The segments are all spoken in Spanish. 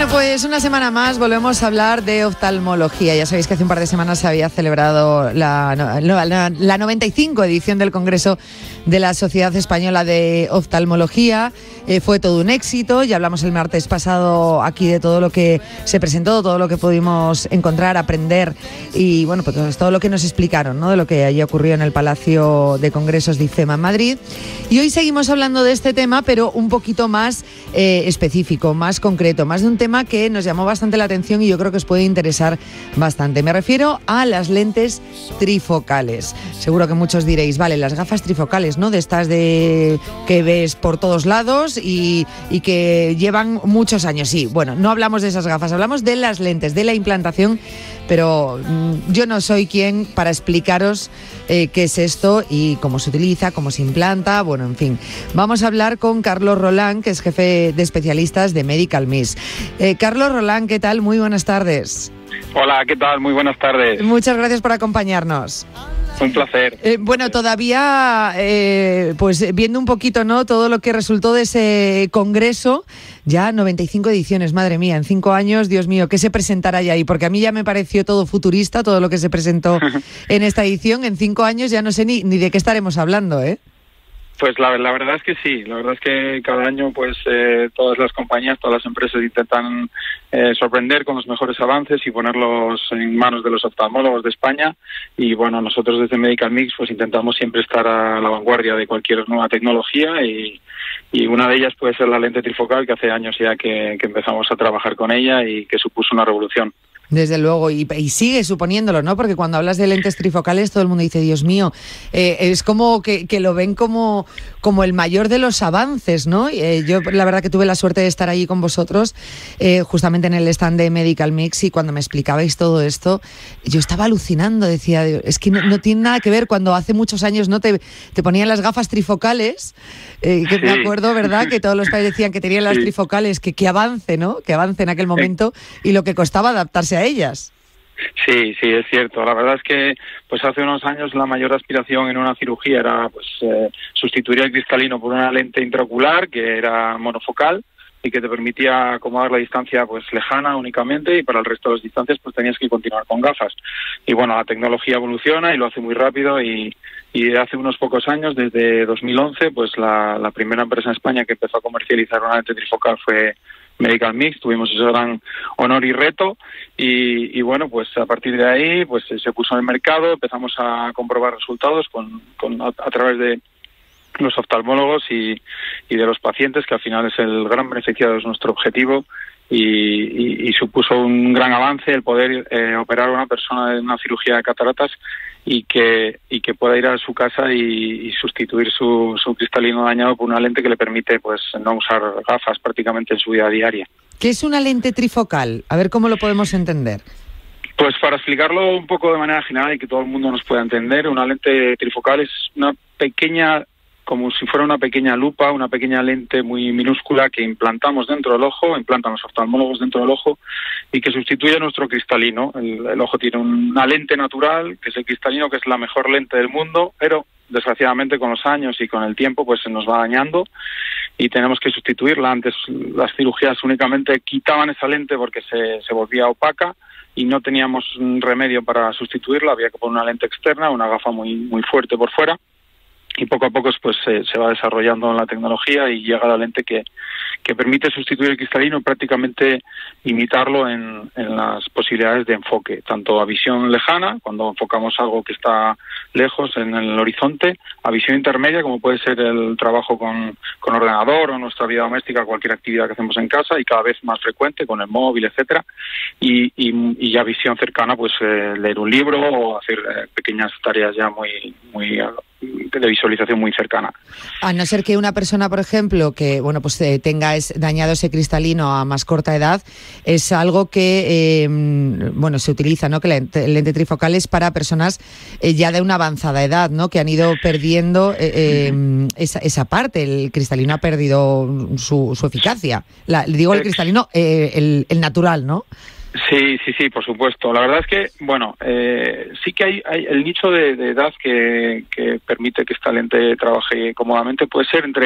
Bueno, pues una semana más volvemos a hablar de oftalmología. Ya sabéis que hace un par de semanas se había celebrado la 95 edición del Congreso de la Sociedad Española de Oftalmología. Fue todo un éxito. Ya hablamos el martes pasado aquí de todo lo que se presentó, todo lo que pudimos encontrar, aprender y bueno, pues todo lo que nos explicaron, ¿no?, de lo que allí ocurrió en el Palacio de Congresos de IFEMA en Madrid. Y hoy seguimos hablando de este tema, pero un poquito más específico, más concreto, más de un tema que nos llamó bastante la atención y yo creo que os puede interesar bastante. Me refiero a las lentes trifocales. Seguro que muchos diréis, vale, las gafas trifocales, ¿no?, de estas de que ves por todos lados y que llevan muchos años. Sí, bueno, no hablamos de esas gafas, hablamos de las lentes, de la implantación, pero yo no soy quien para explicaros qué es esto y cómo se utiliza, cómo se implanta, bueno, en fin. Vamos a hablar con Carlos Roland, que es jefe de especialistas de Medical Mix. Carlos Roland, ¿qué tal? Muy buenas tardes. Hola, ¿qué tal? Muy buenas tardes. Muchas gracias por acompañarnos. Un placer. Bueno, todavía, pues viendo un poquito, ¿no?, todo lo que resultó de ese congreso, ya 95 ediciones, madre mía, en 5 años, Dios mío, ¿qué se presentará ya ahí? Porque a mí ya me pareció todo futurista, todo lo que se presentó en esta edición. En 5 años ya no sé ni de qué estaremos hablando, ¿eh? Pues la verdad es que sí, la verdad es que cada año pues todas las compañías, todas las empresas intentan sorprender con los mejores avances y ponerlos en manos de los oftalmólogos de España y bueno, nosotros desde Medical Mix pues intentamos siempre estar a la vanguardia de cualquier nueva tecnología y una de ellas puede ser la lente trifocal, que hace años ya que empezamos a trabajar con ella y que supuso una revolución. Desde luego, y sigue suponiéndolo, ¿no? Porque cuando hablas de lentes trifocales todo el mundo dice, Dios mío, es como que lo ven como el mayor de los avances, ¿no? Yo la verdad que tuve la suerte de estar allí con vosotros, justamente en el stand de Medical Mix, y cuando me explicabais todo esto, yo estaba alucinando, decía, es que no tiene nada que ver cuando hace muchos años no te ponían las gafas trifocales, que sí. Me acuerdo, ¿verdad?, que todos los padres decían que tenían las trifocales, que avance, ¿no?, que avance en aquel momento, y lo que costaba adaptarse a ellas. Sí, es cierto. La verdad es que pues hace unos años la mayor aspiración en una cirugía era pues sustituir el cristalino por una lente intraocular que era monofocal y que te permitía acomodar la distancia pues lejana únicamente, y para el resto de las distancias pues tenías que continuar con gafas. Y bueno, la tecnología evoluciona y lo hace muy rápido y hace unos pocos años, desde 2011, pues la primera empresa en España que empezó a comercializar una lente trifocal fue Medical Mix. Tuvimos ese gran honor y reto y bueno, pues a partir de ahí pues se puso en el mercado, empezamos a comprobar resultados a través de los oftalmólogos y de los pacientes, que al final es el gran beneficiado, es nuestro objetivo, y supuso un gran avance el poder operar a una persona en una cirugía de cataratas y que pueda ir a su casa y sustituir su cristalino dañado por una lente que le permite pues no usar gafas prácticamente en su vida diaria. ¿Qué es una lente trifocal? A ver cómo lo podemos entender. Pues para explicarlo un poco de manera general y que todo el mundo nos pueda entender, una lente trifocal es una pequeña, como si fuera una pequeña lupa, una pequeña lente muy minúscula que implantamos dentro del ojo, implantan los oftalmólogos dentro del ojo y que sustituye a nuestro cristalino. El ojo tiene una lente natural, que es el cristalino, que es la mejor lente del mundo, pero desgraciadamente con los años y con el tiempo pues se nos va dañando y tenemos que sustituirla. Antes las cirugías únicamente quitaban esa lente porque se volvía opaca y no teníamos remedio para sustituirla, había que poner una lente externa, una gafa muy fuerte por fuera. Y poco a poco pues se va desarrollando la tecnología y llega la lente que permite sustituir el cristalino, prácticamente imitarlo en las posibilidades de enfoque, tanto a visión lejana, cuando enfocamos algo que está lejos en el horizonte, a visión intermedia, como puede ser el trabajo con ordenador o nuestra vida doméstica, cualquier actividad que hacemos en casa, y cada vez más frecuente con el móvil, etcétera, y ya visión cercana, pues leer un libro o hacer pequeñas tareas ya muy de visualización muy cercana. A no ser que una persona, por ejemplo, que pues tenga dañado ese cristalino a más corta edad, es algo que se utiliza, ¿no? Que la lente trifocal es para personas ya de una avanzada edad, ¿no? Que han ido perdiendo esa parte. El cristalino ha perdido su eficacia. Digo el cristalino, el natural, ¿no? Sí, por supuesto. La verdad es que, sí que hay el nicho de edad que permite que esta lente trabaje cómodamente, puede ser entre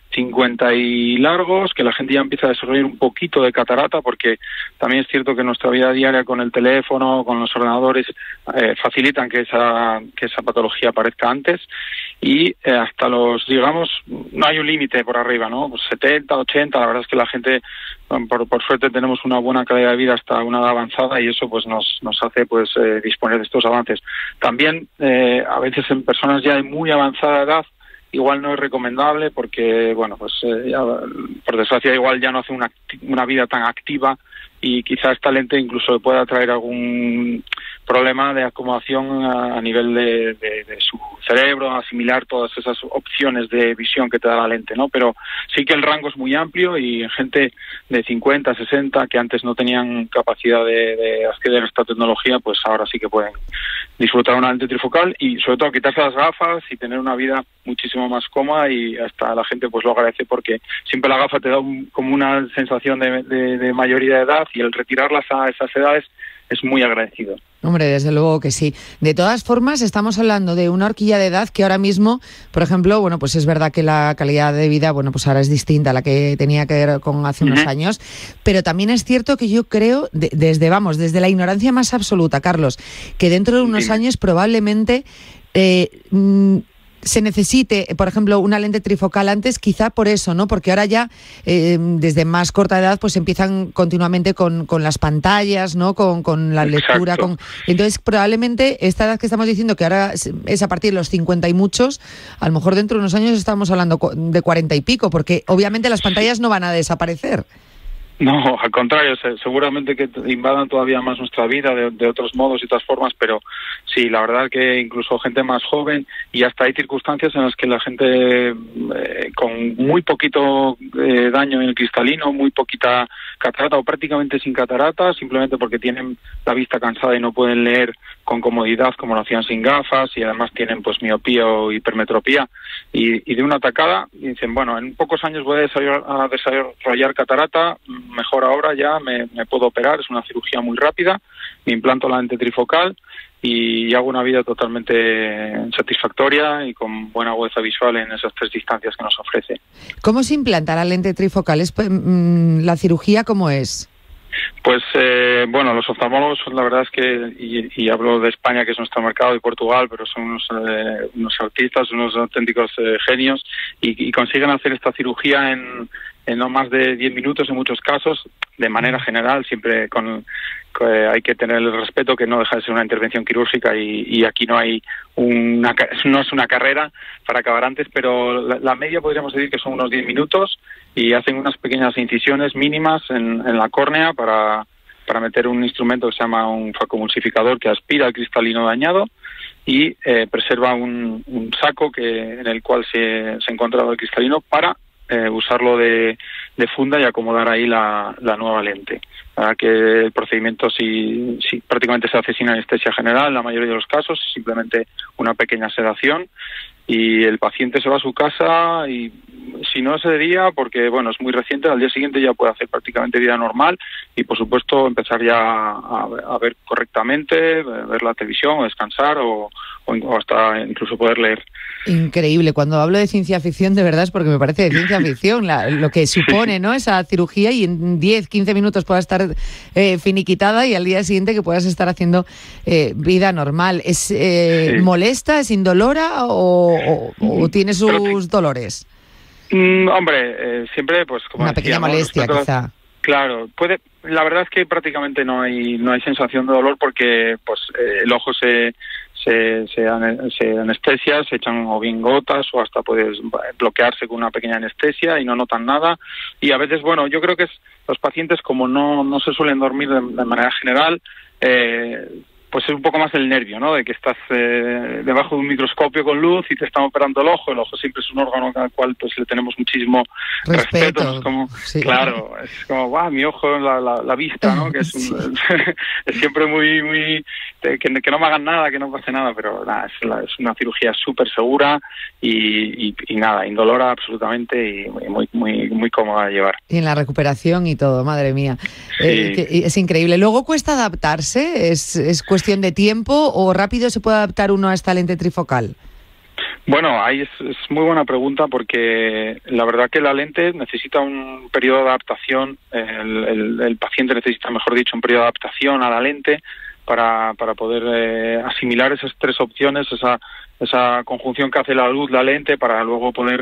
50 y largos, que la gente ya empieza a desarrollar un poquito de catarata, porque también es cierto que nuestra vida diaria con el teléfono, con los ordenadores, facilitan que esa patología aparezca antes, y hasta los, digamos, no hay un límite por arriba, ¿no? Pues 70, 80, la verdad es que la gente, por suerte, tenemos una buena calidad de vida hasta una edad avanzada, y eso pues nos hace pues disponer de estos avances. También a veces en personas ya de muy avanzada edad igual no es recomendable, porque bueno, pues ya, por desgracia, igual ya no hace una vida tan activa, y quizá esta lente incluso pueda traer algún problema de acomodación a nivel de su cerebro, asimilar todas esas opciones de visión que te da la lente, ¿no? Pero sí que el rango es muy amplio, y en gente de 50, 60 que antes no tenían capacidad de acceder a esta tecnología, pues ahora sí que pueden disfrutar una lente trifocal, y sobre todo quitarse las gafas y tener una vida muchísimo más cómoda, y hasta la gente pues lo agradece, porque siempre la gafa te da como una sensación de mayoría de edad, y el retirarlas a esas edades es muy agradecido. Hombre, desde luego que sí. De todas formas, estamos hablando de una horquilla de edad que ahora mismo, por ejemplo, bueno, pues es verdad que la calidad de vida, bueno, pues ahora es distinta a la que tenía que ver con hace unos años, pero también es cierto que yo creo, desde la ignorancia más absoluta, Carlos, que dentro de unos años probablemente se necesite, por ejemplo, una lente trifocal antes, quizá por eso, ¿no? Porque ahora ya, desde más corta edad, pues empiezan continuamente con las pantallas, ¿no? Con la lectura. Entonces, probablemente, esta edad que estamos diciendo, que ahora es a partir de los 50 y muchos, a lo mejor dentro de unos años estamos hablando de 40 y pico, porque obviamente las pantallas no van a desaparecer. No, al contrario, seguramente que invadan todavía más nuestra vida de otros modos y otras formas, pero sí, la verdad que incluso gente más joven, y hasta hay circunstancias en las que la gente con muy poquito daño en el cristalino, muy poquita catarata o prácticamente sin catarata, simplemente porque tienen la vista cansada y no pueden leer con comodidad como lo hacían sin gafas, y además tienen pues miopía o hipermetropía, y de una tacada dicen, bueno, en pocos años voy a desarrollar catarata, mejor ahora ya me puedo operar, es una cirugía muy rápida, me implanto la lente trifocal y hago una vida totalmente satisfactoria y con buena agudeza visual en esas 3 distancias que nos ofrece. ¿Cómo se implanta la lente trifocal? ¿La cirugía cómo es? Pues bueno, los oftalmólogos, la verdad es que, y hablo de España, que es nuestro mercado, y Portugal, pero son unos artistas, unos auténticos genios, y consiguen hacer esta cirugía en no más de 10 minutos en muchos casos, de manera general, siempre hay que tener el respeto que no deja de ser una intervención quirúrgica, y aquí no hay no es una carrera para acabar antes, pero la media podríamos decir que son unos 10 minutos, y hacen unas pequeñas incisiones mínimas en la córnea para meter un instrumento que se llama un facomulsificador, que aspira el cristalino dañado y preserva un saco en el cual se ha encontrado el cristalino para usarlo de funda y acomodar ahí la nueva lente. Para que el procedimiento sí prácticamente se hace sin anestesia general en la mayoría de los casos, simplemente una pequeña sedación, y el paciente se va a su casa, y si no ese día, porque bueno, es muy reciente, al día siguiente ya puede hacer prácticamente vida normal, y por supuesto empezar ya a ver correctamente, ver la televisión, o descansar, o hasta incluso poder leer. Increíble. Cuando hablo de ciencia ficción, de verdad es porque me parece de ciencia ficción lo que supone, ¿no? Esa cirugía, y en 10, 15 minutos pueda estar finiquitada, y al día siguiente que puedas estar haciendo vida normal. ¿Es molesta, es indolora o tiene sus dolores? Hombre, siempre pues como una pequeña molestia, quizá. Claro, la verdad es que prácticamente no hay sensación de dolor, porque pues el ojo se anestesia, se echan o bien gotas, o hasta puedes bloquearse con una pequeña anestesia y no notan nada. Y a veces, bueno, yo creo que los pacientes, como no se suelen dormir de manera general, pues es un poco más el nervio, ¿no? De que estás debajo de un microscopio con luz y te están operando el ojo. El ojo siempre es un órgano al cual pues le tenemos muchísimo respeto. Es como, sí. Claro, es como, ¡guau! Mi ojo, la vista, ¿no? Que es, sí. Es siempre muy que no me hagan nada, que no pase nada, pero nada, es una cirugía súper segura y nada, indolora absolutamente, y muy cómoda de llevar. Y en la recuperación y todo, madre mía. Sí. Es increíble. Luego cuesta adaptarse, es cuestión de tiempo, o rápido se puede adaptar uno a esta lente trifocal. Bueno, ahí es muy buena pregunta, porque la verdad que la lente necesita un periodo de adaptación, el paciente necesita, mejor dicho, un periodo de adaptación a la lente para poder asimilar esas tres opciones, esa conjunción que hace la luz, la lente, para luego poder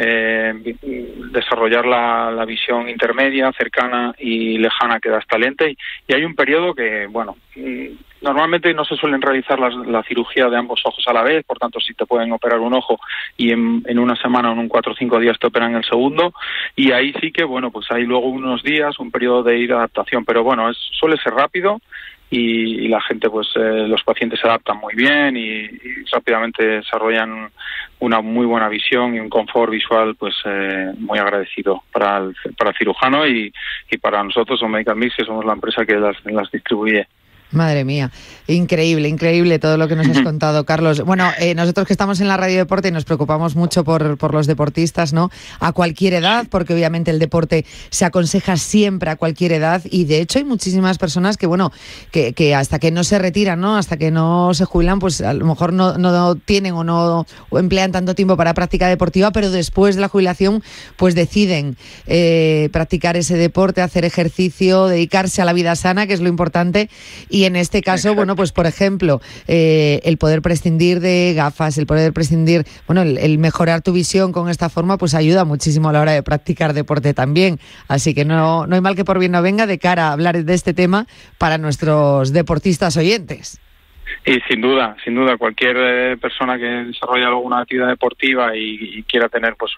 desarrollar la visión intermedia, cercana y lejana que da esta lente. Y hay un periodo que, bueno, normalmente no se suelen realizar la cirugía de ambos ojos a la vez, por tanto si te pueden operar un ojo y en una semana o en 4 o 5 días te operan el segundo, y ahí sí que, bueno, pues hay luego unos días, un periodo de ir adaptación, pero bueno, suele ser rápido. Y la gente, pues los pacientes se adaptan muy bien y rápidamente desarrollan una muy buena visión y un confort visual, pues muy agradecido para el cirujano y para nosotros, o Medical Mix, que somos la empresa que las distribuye. Madre mía, increíble todo lo que nos has contado, Carlos. Bueno, nosotros que estamos en la Radio Deporte nos preocupamos mucho por los deportistas, ¿no? A cualquier edad, porque obviamente el deporte se aconseja siempre a cualquier edad, y de hecho hay muchísimas personas que, bueno, que hasta que no se retiran, ¿no? Hasta que no se jubilan, pues a lo mejor no tienen o no emplean tanto tiempo para práctica deportiva, pero después de la jubilación pues deciden practicar ese deporte, hacer ejercicio, dedicarse a la vida sana, que es lo importante. Y en este caso, bueno, pues por ejemplo, el poder prescindir de gafas, el poder prescindir, bueno, el mejorar tu visión con esta forma, pues ayuda muchísimo a la hora de practicar deporte también. Así que no hay mal que por bien no venga de cara a hablar de este tema para nuestros deportistas oyentes. Y sin duda, cualquier persona que desarrolla alguna actividad deportiva y quiera tener pues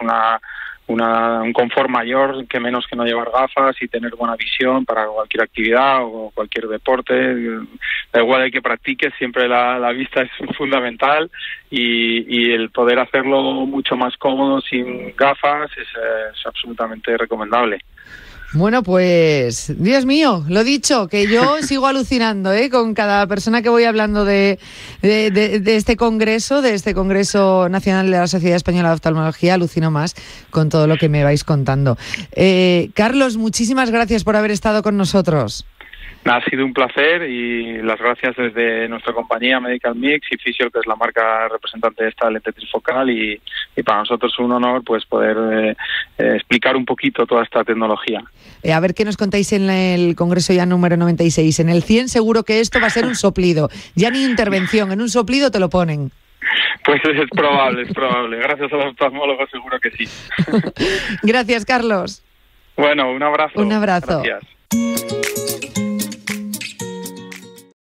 un confort mayor, que menos que no llevar gafas y tener buena visión para cualquier actividad o cualquier deporte, da igual el que practique, siempre la vista es fundamental, y el poder hacerlo mucho más cómodo sin gafas es absolutamente recomendable. Bueno, pues, Dios mío, lo dicho, que yo sigo alucinando con cada persona que voy hablando de este congreso, nacional de la Sociedad Española de Oftalmología. Alucino más con todo lo que me vais contando. Carlos, muchísimas gracias por haber estado con nosotros. Ha sido un placer, y las gracias desde nuestra compañía Medical Mix y Physio, que es la marca representante de esta lente trifocal, y para nosotros es un honor pues poder explicar un poquito toda esta tecnología. A ver qué nos contáis en el congreso ya número 96. En el 100 seguro que esto va a ser un soplido, ya ni intervención, en un soplido te lo ponen. Pues es probable. Gracias a los oftalmólogos seguro que sí. Gracias, Carlos. Bueno, un abrazo. Un abrazo. Gracias.